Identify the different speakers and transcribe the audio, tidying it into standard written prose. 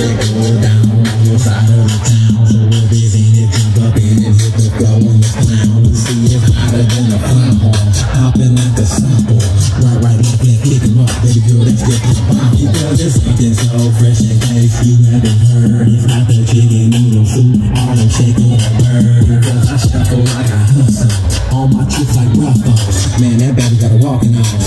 Speaker 1: it go down on your side of the town. So we'll be in it, jump up in it, hit the flow on this clown. We see it hotter than a fire horn, hopping at the softball. Right, left, kick him up, baby girl, let's get this ball. Because there's something so fresh in case you haven't heard. It's not